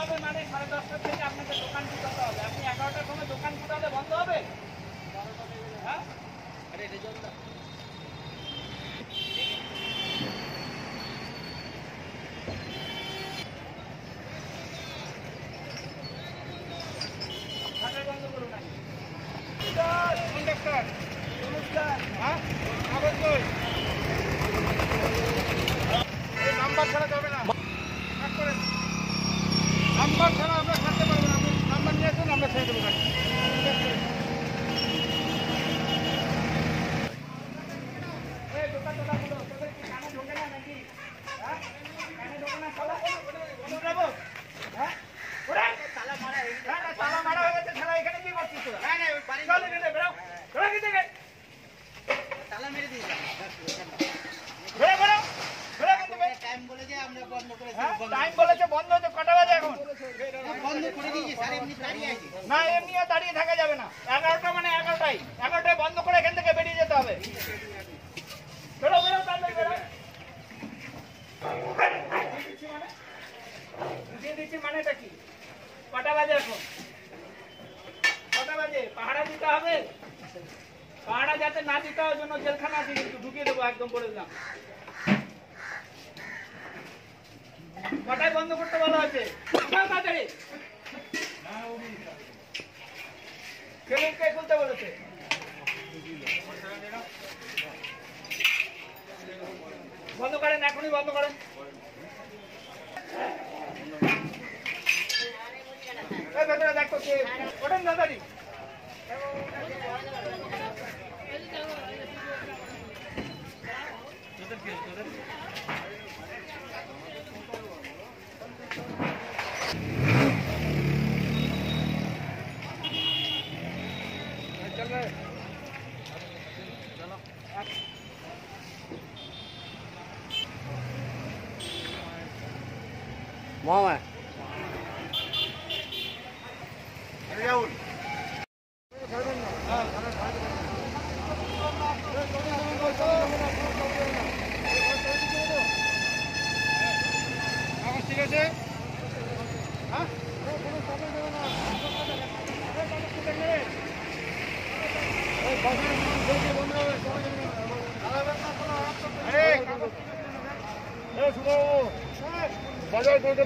হবে মানে 10:30 থেকে আপনাকে দোকান খুলতে হবে। আপনি 11টার সময় দোকান খুলতে বন্ধ হবে? হ্যাঁ আরে রেজাল্ট বন্ধ করুন না। কন্ডাক্টর নমস্কার। হ্যাঁ কাগজ কই? এই নাম্বার ছাড়া যাবে না। কাট করেন। নাম্বার ছাড়া আমরা ছাড়তে পারবো না। আপনি নাম্বার নিয়ে আসুন, আমরা ছেড়ে দেবো গাড়ি। এই দোকান গুলো তোদের কি কানে ঢোকে না নাকি? হ্যাঁ কানে ঢোকে না শালা? বন্ধ রাখো। হ্যাঁ ওরে তালা মারা হয়ে গেছে। হ্যাঁ তালা মারা হয়ে গেছে। শালা এখানে কি করছিস তোরা? না না ওই বাড়ি চল এখানে বেরো। বেরো কি থেকে? তালা মেরে দিয়েছে। বেরো বেরো। বেরো কিন্তু টাইম বলে যে আমরা বন্ধ করেছি। টাইম বলেছে বন্ধ তো কটা বাজে এখন? বন্ধ করে দিয়েছি স্যার, এমনি দাঁড়িয়ে আছি। না এমনিও দাঁড়িয়ে থাকা যাবে না। 11টা মানে 11টাই। 11টায় বন্ধ করে এখান থেকে বেরিয়ে যেতে হবে। বেরো বেরো তাড়াতাড়ি বেরো। বুঝিয়ে দিচ্ছি মানেটা কি? কটা বাজে এখন? কটা বাজে? পাহারা দিতে হবে। পাহারা যাতে না দিতে হয় জন্য জেলখানা আছে কিন্তু ঢুকিয়ে দেবো একদম বলে দিলাম। কটায় বন্ধ করতে বলা হয়েছে? তাড়াতাড়ি কে খুলতে বলেছে? বন্ধ করেন, এখনই বন্ধ করেন। ভেতরে দেখো কে ওঠেন তাড়াতাড়ি। Mama. Raul. ঠিক আছে? হ্যাঁ বাজার করতে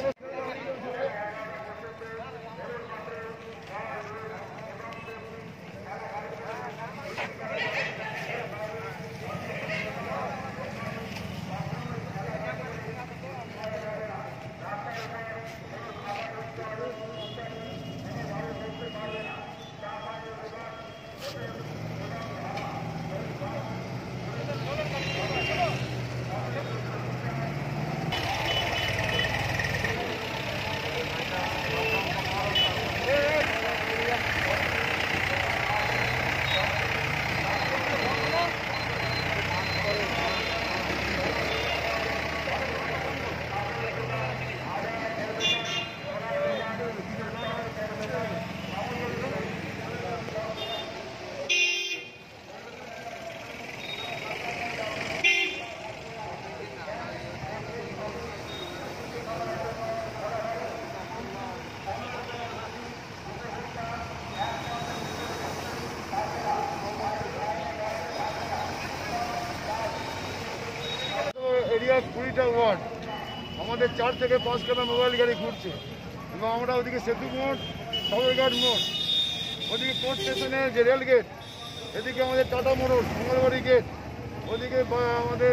এরিয়া 20টা ওয়ার্ড আমাদের 4 থেকে 5 খানা মোবাইল গাড়ি ঘুরছে এবং আমরা ওদিকে সেতু মোড়, সদরঘাট মোড়, ওদিকে কোর্ট স্টেশনের যে রেল গেট, এদিকে আমাদের টাটা মোড়, মঙ্গলবাড়ি গেট, ওদিকে আমাদের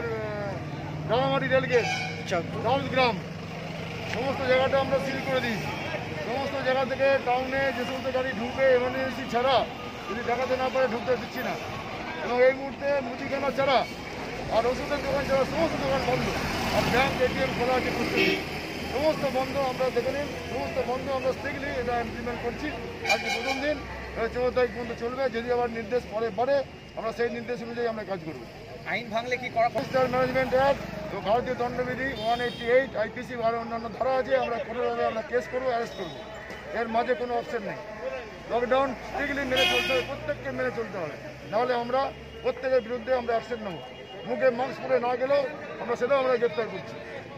রাঙামাটি রেল গেট, রাউসগ্রাম, সমস্ত জায়গাটা আমরা সিল করে দিয়েছি। সমস্ত জায়গা থেকে টাউনে যে সমস্ত গাড়ি ঢুকবে এমার্জেন্সি ছাড়া যদি দেখাতে না পারে ঢুকতে দিচ্ছি না। এবং এই মুহূর্তে মুদিখানা ছাড়া আর ওষুধের দোকান ছাড়া সমস্ত দোকান বন্ধ। আর ব্যাংক, এটিএম খোলা আছে সমস্ত বন্ধ। আমরা দেখে নিন সমস্ত বন্ধ। আমরা স্ট্রিক্টলি এটা ইমপ্লিমেন্ট করছি। আজকে প্রথম দিন 14 তারিখ পর্যন্ত চলবে। যদি আবার নির্দেশ পরে বাড়ে আমরা সেই নির্দেশ অনুযায়ী আমরা কাজ করব। আইন ভাঙলে কি করা? ডিজাস্টার ম্যানেজমেন্ট অ্যাক্ট, ভারতীয় দণ্ডবিধি 188, আইপিসি আরও অন্যান্য ধারা আছে। আমরা কোনোভাবে আমরা কেস করবো, অ্যারেস্ট করবো। এর মাঝে কোনো অপশন নেই। লকডাউন স্ট্রিক্টলি মেনে চলতে হবে, প্রত্যেককে মেনে চলতে হবে। নাহলে আমরা প্রত্যেকের বিরুদ্ধে আমরা অ্যাকশন নেব। মুখে মাস্ক পরে না গেলেও আমরা সেটাও আমরা গ্রেপ্তার করছি।